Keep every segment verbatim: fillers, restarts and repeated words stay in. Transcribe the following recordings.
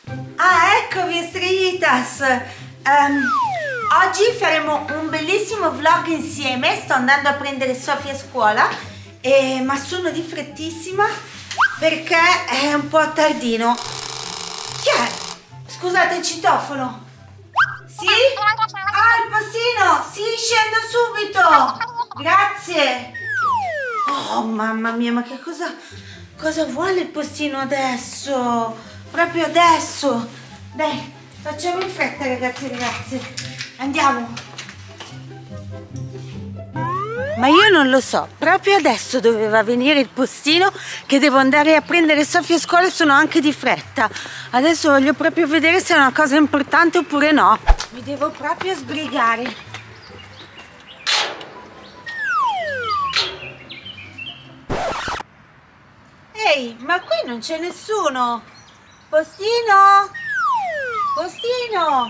Ah, eccovi estrellitas. um, Oggi faremo un bellissimo vlog insieme. Sto andando a prendere Sofia a scuola, eh, ma sono di frettissima perché è un po' tardino. Chi è? Scusate, il citofono. Sì? Ah, il postino. Sì, scendo subito. Grazie. Oh, mamma mia, ma che cosa, cosa vuole il postino adesso? Proprio adesso. Dai, facciamo in fretta, ragazzi e ragazze. Andiamo. Ma io non lo so, proprio adesso doveva venire il postino che devo andare a prendere Sofia a scuola e sono anche di fretta. Adesso voglio proprio vedere se è una cosa importante oppure no. Mi devo proprio sbrigare. Ehi, ma qui non c'è nessuno. Postino? Postino?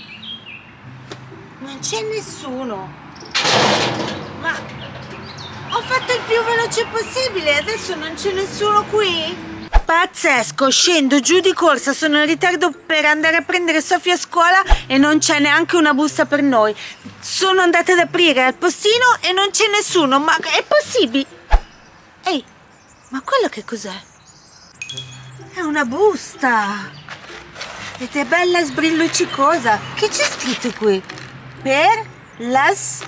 Non c'è nessuno. Ma ho fatto il più veloce possibile, adesso non c'è nessuno qui? Pazzesco, scendo giù di corsa, sono in ritardo per andare a prendere Sofia a scuola e non c'è neanche una busta per noi. Sono andata ad aprire al postino e non c'è nessuno, ma è possibile? Ehi, ma quello che cos'è? È una busta ed è bella sbrilluccicosa. Che c'è scritto qui? Per las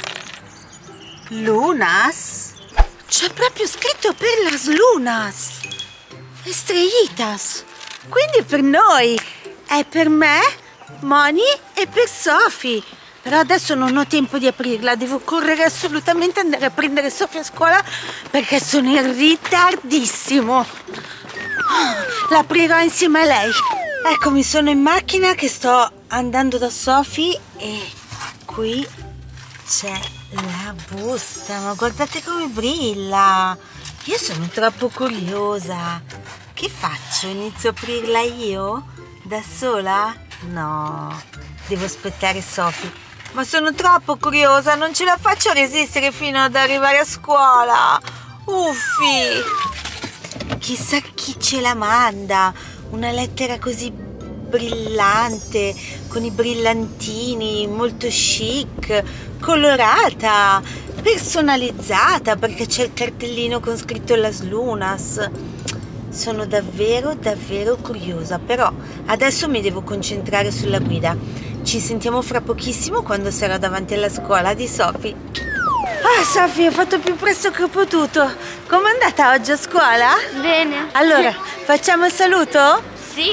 lunas? C'è proprio scritto per las lunas. Estrellitas. Quindi per noi. È per me, Moni e per Sofì. Però adesso non ho tempo di aprirla. Devo correre assolutamente andare a prendere Sofia a scuola perché sono in ritardissimo. L'aprirò insieme a lei. Eccomi, sono in macchina che sto andando da Sofì e qui c'è la busta, ma guardate come brilla. Io sono troppo curiosa. Che faccio? Inizio a aprirla io? Da sola? No, devo aspettare Sofì. Ma sono troppo curiosa, non ce la faccio a resistere fino ad arrivare a scuola. Uffi! Chissà chi ce la manda. Una lettera così brillante, con i brillantini, molto chic, colorata, personalizzata, perché c'è il cartellino con scritto Las Lunas. Sono davvero davvero curiosa, però adesso mi devo concentrare sulla guida. Ci sentiamo fra pochissimo quando sarò davanti alla scuola di Sofì. Ah, Sofì, ho fatto più presto che ho potuto. Com'è andata oggi a scuola? Bene. Allora, facciamo il saluto? Sì.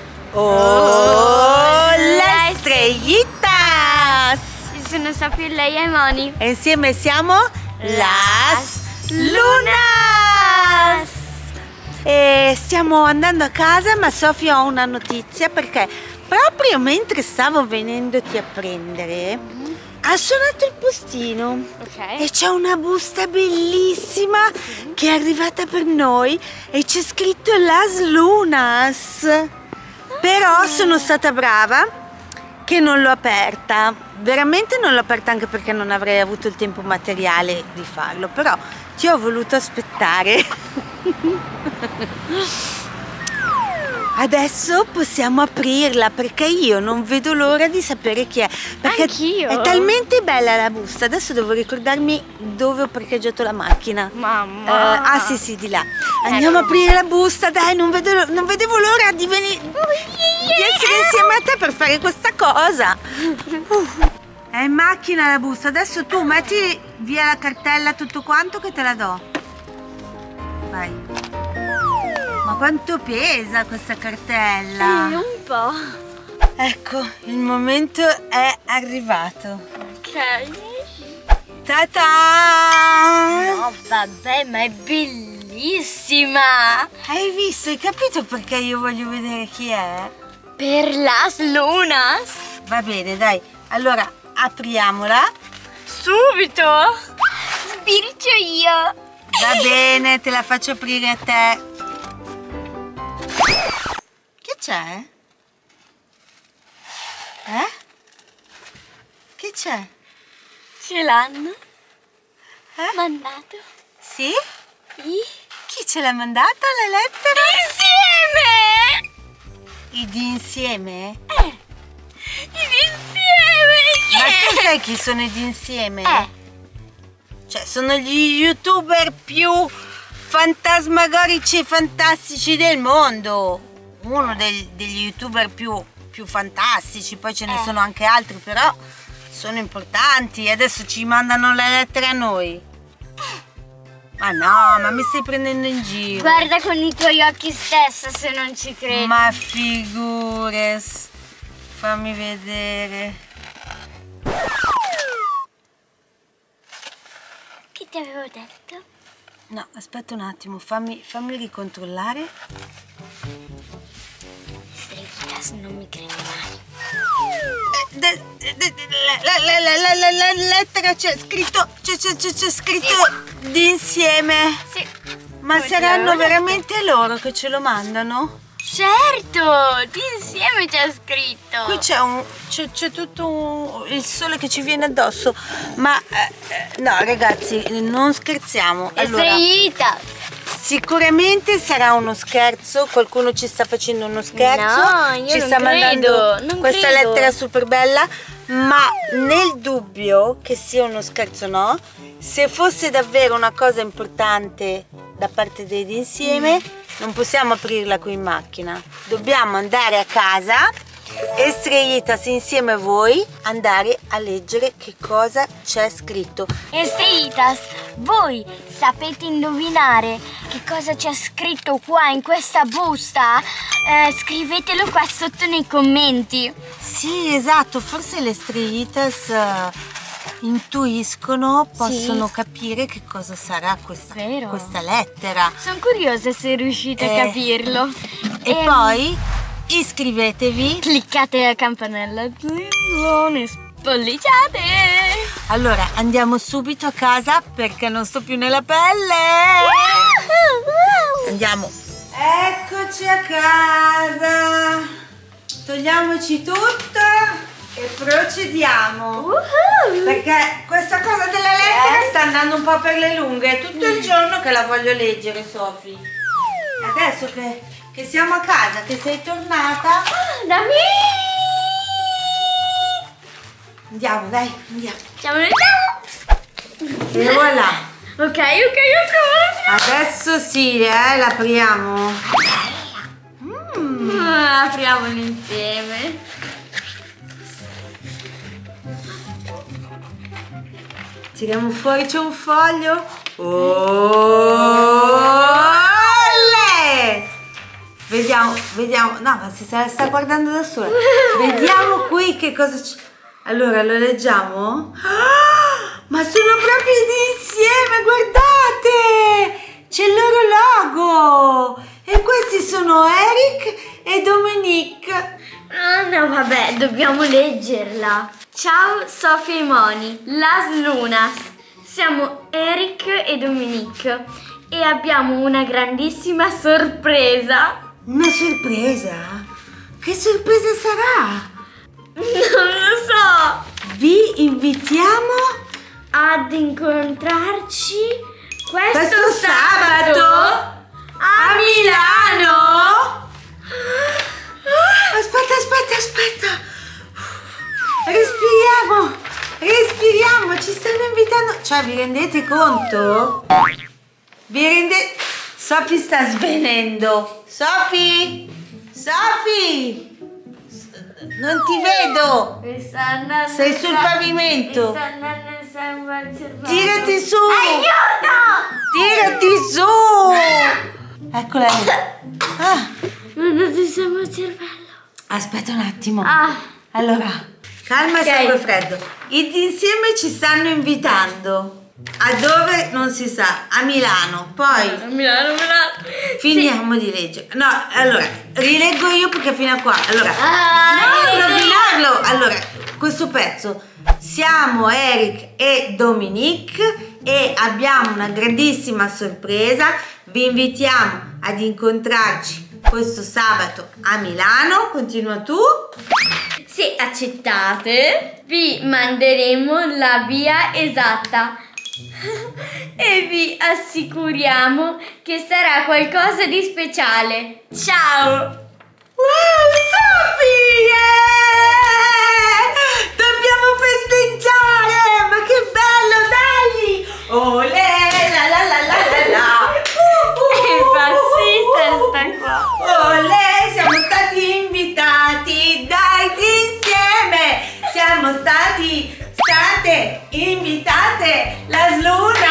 Oh, le estrellitas! Io sono Sofì e lei è Moni. E insieme siamo Las Lunas! E stiamo andando a casa, ma Sofia, ho una notizia, perché proprio mentre stavo venendoti a prendere ha suonato il postino. Ok. E c'è una busta bellissima che è arrivata per noi e c'è scritto Las Lunas. Però sono stata brava che non l'ho aperta. Veramente non l'ho aperta, anche perché non avrei avuto il tempo materiale di farlo. Però ti ho voluto aspettare. Adesso possiamo aprirla, perché io non vedo l'ora di sapere chi è. Perché Anch'io. è talmente bella la busta. Adesso devo ricordarmi dove ho parcheggiato la macchina. Mamma. Uh, ah sì sì, di là. Andiamo a aprire la busta, dai, non, vedo, non vedevo l'ora di venire, di essere insieme a te per fare questa cosa. Uh. È in macchina la busta. Adesso tu metti via la cartella, tutto quanto, che te la do. Vai. Ma quanto pesa questa cartella? Sì, un po'. Ecco, il momento è arrivato. Ok. Ta-ta! No, vabbè, ma è bellissima. Hai visto? Hai capito perché io voglio vedere chi è? Per Las Lunas. Va bene, dai. Allora, apriamola. Subito. Spirito io. Va bene, te la faccio aprire a te. Che c'è? Eh? Che c'è? Ce l'hanno Eh? mandato. Sì? Sì. Chi ce l'ha mandata la lettera? Insieme! I di insieme? Eh, i di insieme! Ma Yeah. tu sai chi sono i di insieme? Eh, Cioè, sono gli youtuber più fantasmagorici e fantastici del mondo. Uno dei- degli youtuber più, più fantastici, poi ce ne Eh. sono anche altri, però sono importanti. Adesso ci mandano le lettere a noi. Ma no, ma mi stai prendendo in giro. guarda con i tuoi occhi stesso se non ci credi. Ma figures. Fammi vedere. Che ti avevo detto? No, aspetta un attimo, fammi, fammi ricontrollare. Streghitas, non mi credi mai. De- de- de- La, la- la- la- la- la lettera c'è scritto, c'è, c'è- c'è- c'è scritto di insieme. Sì. Ma Come saranno te l'avevo veramente loro che ce lo mandano? Certo, di insieme c'è scritto. Qui c'è un, c'è, c'è tutto un- il sole che ci viene addosso. Ma eh, eh, no, ragazzi, non scherziamo. Allora, Estrellitas. sicuramente sarà uno scherzo, qualcuno ci sta facendo uno scherzo, No, io ci non sta credo, mandando non questa credo. lettera super bella, ma nel dubbio che sia uno scherzo o no, se fosse davvero una cosa importante da parte dei di insieme, non possiamo aprirla qui in macchina, dobbiamo andare a casa e Estrellitas insieme a voi andare a leggere che cosa c'è scritto. Estrellitas, voi sapete indovinare che cosa c'è scritto qua in questa busta? Eh, scrivetelo qua sotto nei commenti. Sì, esatto, forse le Estrellitas eh, intuiscono, possono Sì. capire che cosa sarà questa, Vero. questa lettera. Sono curiosa se riuscite Eh, a capirlo. E Ehm, poi iscrivetevi. cliccate la campanella, non spolliciate. Allora, andiamo subito a casa perché non sto più nella pelle. Andiamo. Eccoci a casa. Togliamoci tutto e procediamo. Woohoo! Perché questa cosa della lettera sta andando un po' per le lunghe. È tutto il giorno che la voglio leggere, Sofì. Adesso che, che siamo a casa, che sei tornata, Da me! andiamo, dai, andiamo. Ciao, ciao! E voilà. Ok, ok, ok. Adesso sì, eh, l'apriamo. Ah, apriamolo insieme. Tiriamo fuori, c'è un foglio. Olè! Vediamo, vediamo. No, ma si sta, sta guardando da sola. Vediamo qui che cosa c'è. Allora, lo leggiamo? Ah, ma sono proprio di insieme, guardate! C'è il loro logo! E questi sono Eric e Dominique. Ah, no, vabbè, dobbiamo leggerla. Ciao Sofia e Moni, Las Lunas. Siamo Eric e Dominique e abbiamo una grandissima sorpresa. Una sorpresa? Che sorpresa sarà? Non lo so. Vi invitiamo Ad incontrarci questo, questo sabato a Milano. Aspetta, aspetta, aspetta. Respiriamo, respiriamo, ci stanno invitando. Cioè, vi rendete conto? Vi rendete... Sofì sta svenendo. Sofì, Sofì, non ti vedo. Mi sta andando Sei sul sa- pavimento. Mi sta andando il sangue al cervello. Tirati su. Aiuto! Tirati su. Eccola lì. Ah, Mi è andato il sangue al cervello. aspetta un attimo. Ah, Allora, calma Ok. e sangue freddo. I d'insieme ci stanno invitando. A dove non si sa, a Milano. Poi Milano, Milano. finiamo di leggere. No, allora, rileggo io perché fino a qua. Allora, Ah, no, rileggo rovinarlo. Allora, questo pezzo. Siamo Eric e Dominique e abbiamo una grandissima sorpresa. Vi invitiamo ad incontrarci questo sabato a Milano. Continua tu. Se accettate, vi manderemo la via esatta e vi assicuriamo che sarà qualcosa di speciale. Ciao! Wow, Sofì! Yeah! Dobbiamo festeggiare! Ma che bello, dai! Olè, la la la la la la! È impazzita sta qua! Olè, siamo stati invitati dai insieme! Siamo stati state invitate la Sluna!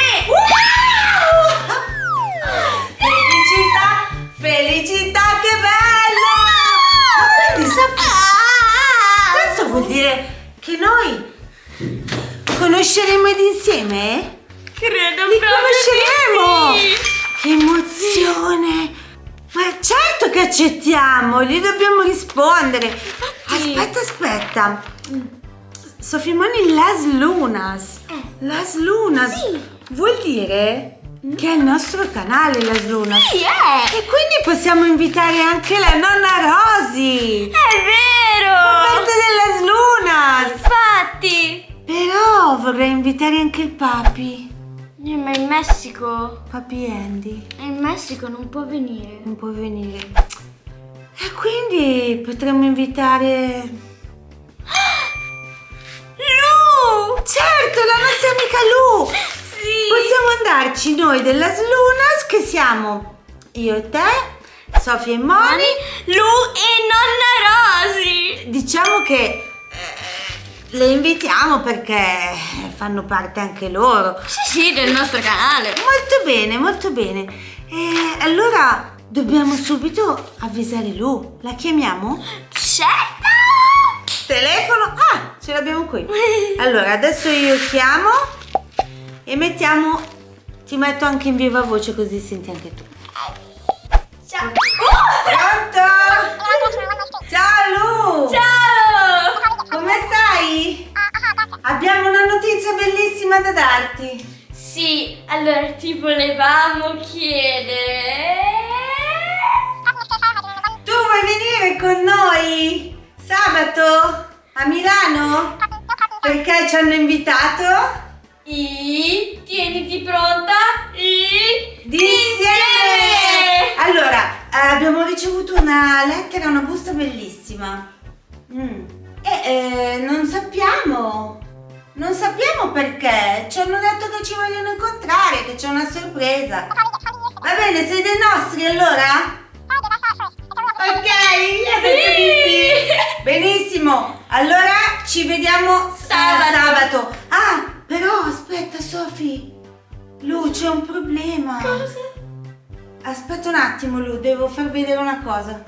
Wow! Felicità, felicità, che bella! Ma quindi Sofì, questo vuol dire che noi conosceremo ed insieme? Credo Li proprio conosceremo! di sì. Che emozione! Ma certo che accettiamo, gli dobbiamo rispondere. Aspetta, aspetta. Sofì Moni, Las Lunas. Las Lunas. Sì. Vuol dire che è il nostro canale, Las Lunas. Sì, è! E quindi possiamo invitare anche la nonna Rosy. È vero! Parte della Lunas. Infatti! Però vorrei invitare anche il papi. Eh, ma in Messico? Papi Andy. In Messico non può venire. Non può venire. E quindi potremmo invitare... Lu! Certo, la nostra amica Lu! Sì! Possiamo andarci noi della Slunas, che siamo io e te, Sofì e Moni. Lu e nonna Rosy! Diciamo che eh, le invitiamo perché fanno parte anche loro. Sì, sì, del nostro canale. Molto bene, molto bene. E allora dobbiamo subito avvisare Lu. La chiamiamo? Certo! Telefono? Ah, ce l'abbiamo qui. Allora, adesso io chiamo e mettiamo, ti metto anche in viva voce così senti anche tu. Ciao! Pronto? Ciao Lu! Ciao! Come stai? Abbiamo una notizia bellissima da darti. Sì, allora ti volevamo chiedere... Tu vuoi venire con noi sabato a Milano? Perché ci hanno invitato? I, tieniti pronta, I, D'insieme! Allora, eh, abbiamo ricevuto una lettera, una busta bellissima. Mm. E eh, non sappiamo, non sappiamo perché. Ci hanno detto che ci vogliono incontrare, che c'è una sorpresa. Va bene, sei dei nostri allora? Ok, ha detto di sì. Benissimo, allora ci vediamo Sabato. eh, sabato. Ah, però aspetta Sofì, Lu, c'è un problema. Cosa? Aspetta un attimo Lu, devo far vedere una cosa.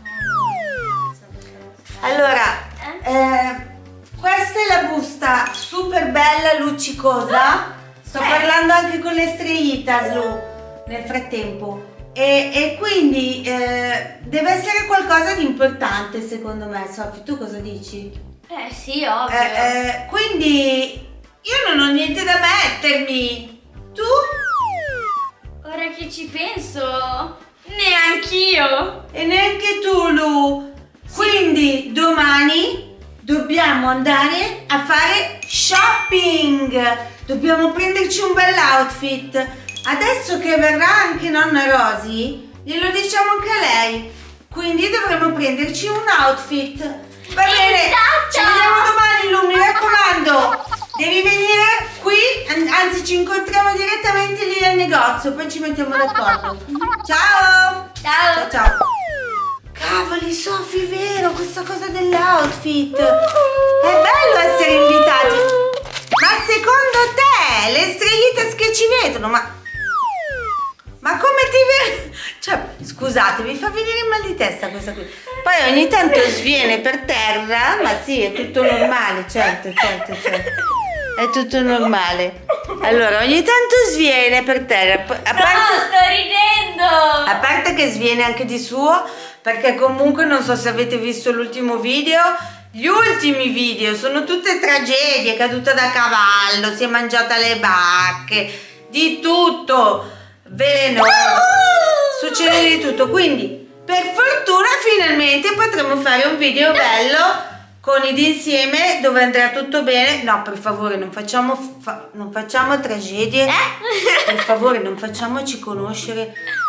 Allora, eh, questa è la busta super bella, luccicosa. Sto Eh. parlando anche con le estrellitas Lu nel frattempo. E, e quindi eh, deve essere qualcosa di importante secondo me, Sofì, tu cosa dici? Eh sì, ovvio. Eh, eh, quindi io non ho niente da mettermi. Tu? Ora che ci penso, neanch'io. E neanche tu, Lu. Quindi domani dobbiamo andare a fare shopping. Dobbiamo prenderci un bel outfit. Adesso che verrà anche nonna Rosy, glielo diciamo anche a lei. Quindi dovremo prenderci un outfit. Va bene, Esatto. ci vediamo domani Lu, mi raccomando. Devi venire qui, an- anzi ci incontriamo direttamente lì al negozio, poi ci mettiamo d'accordo. Ciao! Ciao. Ciao ciao! Cavoli Sofì, vero, questa cosa dell'outfit! È bello essere invitati! Ma secondo te, le estrellitas che ci vedono, ma... Ma come ti vedi? Cioè, scusate, mi fa venire il mal di testa questa qui. Poi ogni tanto sviene per terra, ma sì, è tutto normale, certo, certo, certo. È tutto normale. Allora, ogni tanto sviene per terra. A parte, No, sto ridendo. a parte che sviene anche di suo, perché comunque non so se avete visto l'ultimo video. Gli ultimi video sono tutte tragedie, è caduta da cavallo, si è mangiata le bacche, di tutto, velenoso, succede di tutto. Quindi per fortuna finalmente potremo fare un video bello con i d'insieme dove andrà tutto bene. No, per favore, non facciamo, fa, non facciamo tragedie, per favore non facciamoci conoscere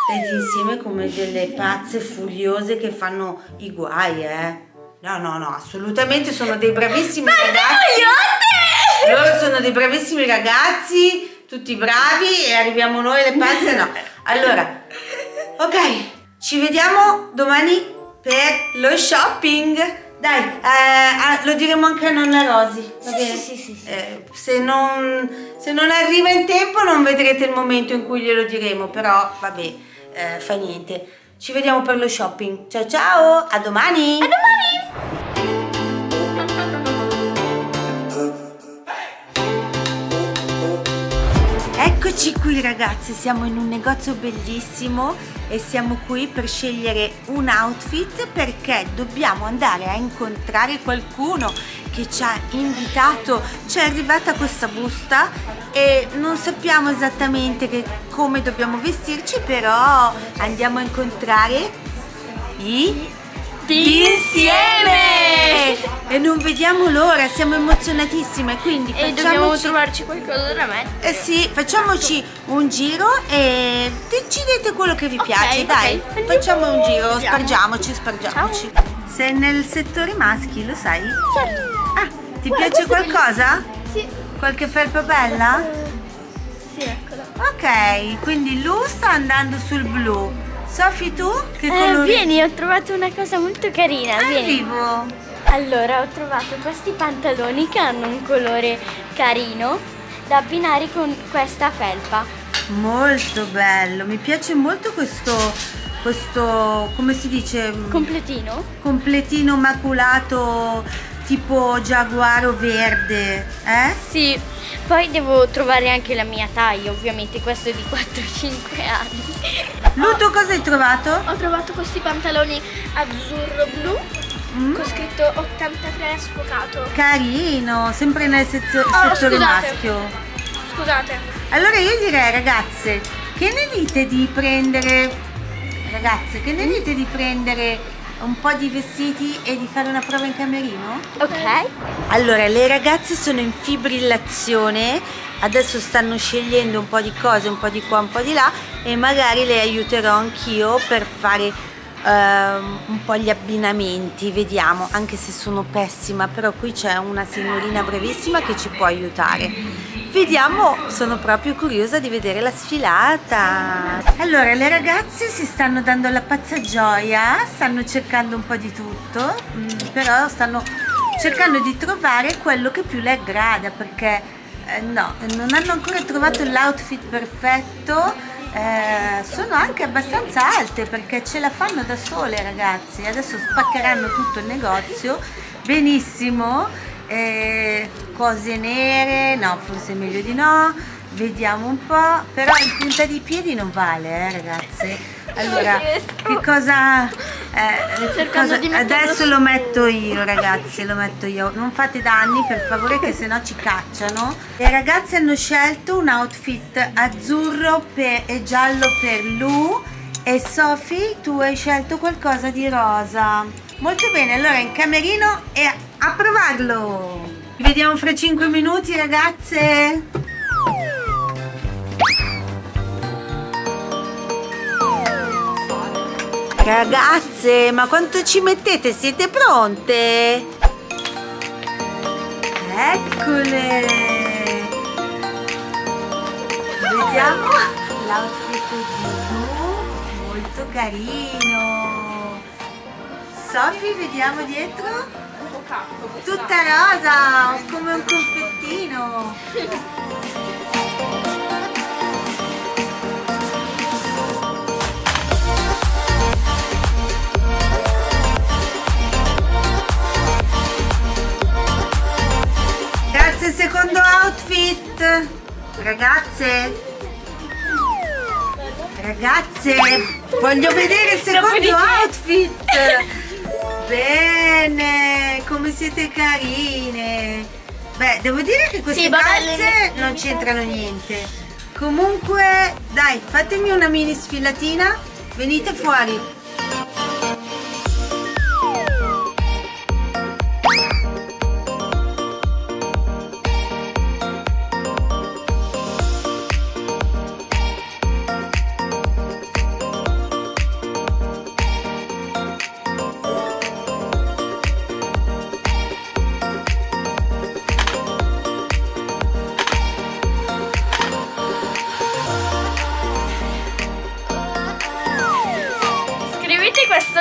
State insieme come delle pazze furiose che fanno i guai, eh? No, no, no, assolutamente sono dei bravissimi ragazzi. Loro sono dei bravissimi ragazzi, tutti bravi, e arriviamo noi le pazze, no. Allora, ok, ci vediamo domani per lo shopping. Dai, eh, lo diremo anche a nonna Rosy, va bene? Sì, sì, sì, sì. Eh, se, non, se non arriva in tempo non vedrete il momento in cui glielo diremo, però vabbè, eh, fa niente. Ci vediamo per lo shopping. Ciao ciao, a domani! A domani! Eccoci qui ragazzi, siamo in un negozio bellissimo e siamo qui per scegliere un outfit perché dobbiamo andare a incontrare qualcuno che ci ha invitato. Ci è arrivata questa busta e non sappiamo esattamente che, come dobbiamo vestirci, però andiamo a incontrare i insieme e non vediamo l'ora, siamo emozionatissime, quindi e facciamoci... dobbiamo trovarci qualcosa da mettere. Eh sì, facciamoci un giro e decidete quello che vi Ok, piace, dai. ok. Facciamo un giro, Andiamo. spargiamoci, spargiamoci. Sei nel settore maschi, lo sai? Certo. Ah, ti Guarda, piace questa è qualcosa? Sì. Qualche felpa bella? Sì, eccola. Ok, quindi Lu sta andando sul blu. Sofì, tu? Che Eh, colore? vieni, ho trovato una cosa molto carina, vieni. Arrivo. Allora, ho trovato questi pantaloni che hanno un colore carino da abbinare con questa felpa. Molto bello, mi piace molto questo, questo, come si dice? Completino? Completino maculato tipo giaguaro verde, eh? Sì. Poi devo trovare anche la mia taglia, ovviamente questo è di quattro cinque anni. Lu, tu cosa hai trovato? Ho trovato questi pantaloni azzurro blu Mm? con scritto ottantatré sfocato. Carino, sempre nel sezio- Oh, settore scusate. maschio. Scusate. Allora io direi, ragazze, che ne dite di prendere, ragazze, che ne dite di prendere un po' di vestiti e di fare una prova in camerino? Ok. Allora, le ragazze sono in fibrillazione, adesso stanno scegliendo un po' di cose, un po' di qua, un po' di là, e magari le aiuterò anch'io per fare ehm, un po' gli abbinamenti, vediamo, anche se sono pessima, però qui c'è una signorina bravissima che ci può aiutare. Vediamo, sono proprio curiosa di vedere la sfilata. Allora, le ragazze si stanno dando la pazza gioia, stanno cercando un po' di tutto, mm, però stanno cercando di trovare quello che più le aggrada, perché eh, no, non hanno ancora trovato l'outfit perfetto. Eh, sono anche abbastanza alte perché ce la fanno da sole, ragazzi. Adesso spaccheranno tutto il negozio. Benissimo. Eh, cose nere, no, forse è meglio di no. Vediamo un po'. Però in punta di piedi non vale, eh, ragazze. Allora, che cosa, eh, Cercando cosa- di metterlo adesso lo metto io, ragazzi, lo metto io. Non fate danni, per favore, che sennò ci cacciano. Le ragazze hanno scelto un outfit azzurro per- e giallo per Lu, e Sofì, tu hai scelto qualcosa di rosa. Molto bene, allora in camerino e a, a provarlo. Ci vediamo fra cinque minuti, ragazze. Ragazze, ma quanto ci mettete? Siete pronte? Eccole! Vediamo l'outfit di Lu, molto carino. Sofì, vediamo dietro. Tutta rosa, come un confettino. Grazie, secondo outfit. Ragazze. Ragazze, voglio vedere il secondo outfit. Bene, come siete carine. Beh, devo dire che queste Sì, vabbè, calze le- non c'entrano niente. Comunque, dai, fatemi una mini sfilatina. Venite fuori.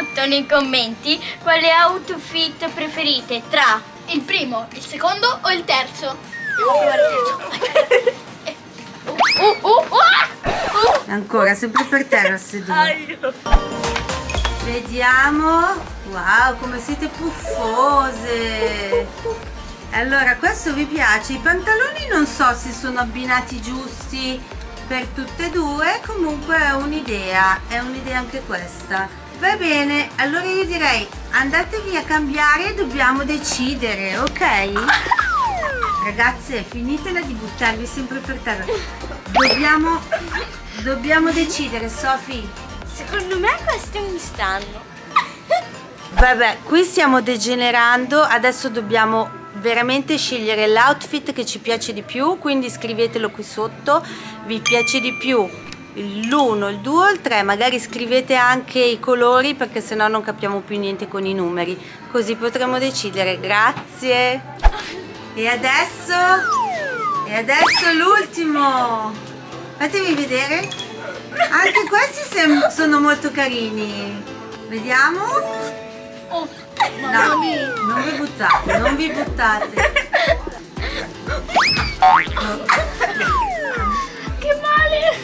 sotto nei commenti quale outfit preferite tra Il primo, il secondo o il terzo? Andiamo a provare il terzo. uh, uh, uh, uh. Ancora, sempre per terra seduto. Vediamo. Wow, come siete puffose. Allora, questo vi piace? I pantaloni non so se sono abbinati giusti per tutte e due, comunque è un'idea, è un'idea anche questa. Va bene, allora io direi andatevi a cambiare, dobbiamo decidere, ok? Ragazze, finitela di buttarvi sempre per terra. Dobbiamo, dobbiamo decidere, Sofì. Secondo me queste mi stanno. Vabbè, qui stiamo degenerando, adesso dobbiamo veramente scegliere l'outfit che ci piace di più, quindi scrivetelo qui sotto, vi piace di più l'uno, il due o il tre, magari scrivete anche i colori perché sennò non capiamo più niente con i numeri, così potremo decidere. Grazie. E adesso, e adesso l'ultimo, fatevi vedere, anche questi sono molto carini, vediamo. Oh, No, non vi buttate, non vi buttate. che male!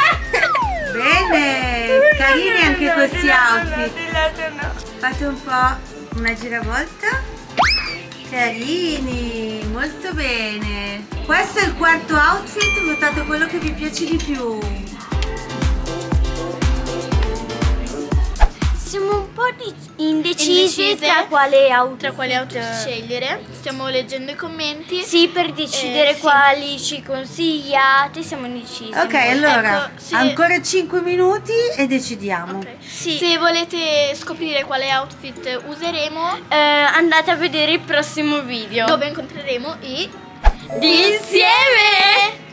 Bene, carini anche questi outfit. Fate un po' una giravolta. Carini, molto bene. Questo è il quarto outfit, votate quello che vi piace di più. Siamo un po' di- indecisi Indecise tra quale outfit. Tra quali outfit scegliere? Stiamo leggendo i commenti. Sì, per decidere Eh, sì. quali ci consigliate, siamo indecisi. Ok, molto. allora, Ecco, se- ancora cinque minuti e decidiamo. Ok. Sì. Se volete scoprire quale outfit useremo, Eh, andate a vedere il prossimo video. dove incontreremo i Di insieme!